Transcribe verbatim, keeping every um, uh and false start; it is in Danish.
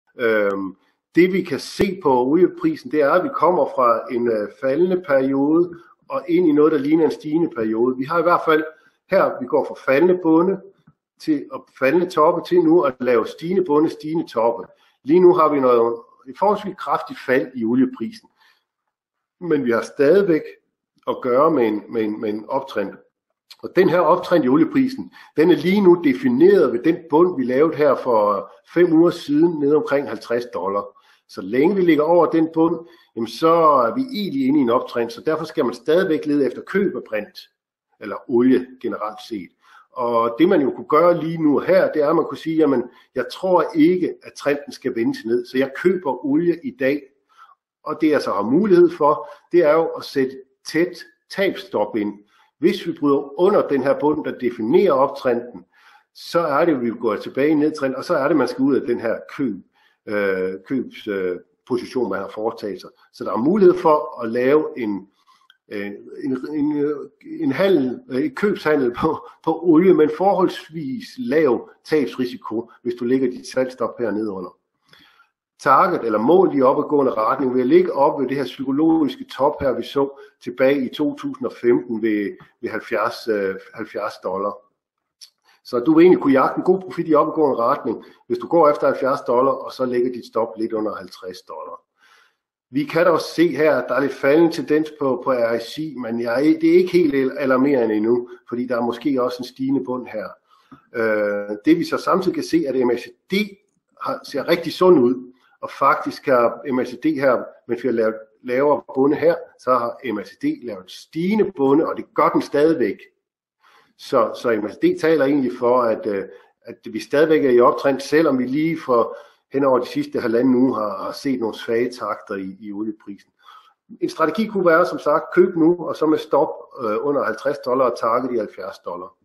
Øhm, det vi kan se på olieprisen, det er, at vi kommer fra en øh, faldende periode og ind i noget, der ligner en stigende periode. Vi har i hvert fald her, vi går fra faldende bunde til at faldende toppe til nu at lave stigende bunde, stigende toppe. Lige nu har vi noget et forholdsvis kraftigt fald i olieprisen, men vi har stadigvæk at gøre med en, med en, med en optrend. Og den her optrend i olieprisen, den er lige nu defineret ved den bund, vi lavede her for fem uger siden, ned omkring halvtreds dollar. Så længe vi ligger over den bund, jamen så er vi egentlig inde i en optrend, så derfor skal man stadigvæk lede efter køb af brint, eller olie generelt set. Og det man jo kunne gøre lige nu her, det er, at man kunne sige, jamen jeg tror ikke, at trenden skal vende sig ned, så jeg køber olie i dag. Og det jeg så har mulighed for, det er jo at sætte tæt tabsstop ind. Hvis vi bryder under den her bund, der definerer optrenden, så er det, at vi går tilbage i nedtrend, og så er det, at man skal ud af den her køb, øh, købsposition, øh, man har foretaget sig. Så der er mulighed for at lave en, øh, en, en, en handel, et købshandel på, på olie med en forholdsvis lav tabsrisiko, hvis du lægger dit salgstop her nedunder. Target eller mål i opadgående retning vil ligge op ved det her psykologiske top her, vi så tilbage i to tusind og femten ved, ved halvfjerds dollar. Så du vil egentlig kunne jagte en god profit i opadgående retning, hvis du går efter halvfjerds dollar, og så lægger dit stop lidt under halvtreds dollar. Vi kan da også se her, at der er lidt faldende tendens på, på R S I, men jeg, det er ikke helt alarmerende endnu, fordi der er måske også en stigende bund her. Øh, det vi så samtidig kan se, at M A C D har, ser rigtig sund ud. Og faktisk har M A C D her, mens vi har lavet lavere bunde her, så har M A C D lavet stigende bunde, og det gør den stadigvæk. Så, så M A C D taler egentlig for, at, at vi stadigvæk er i optrend, selvom vi lige for hen over de sidste halvanden uge har, har set nogle svage takter i, i olieprisen. En strategi kunne være, som sagt, køb nu, og så med stop øh, under halvtreds dollar og target i halvfjerds dollar.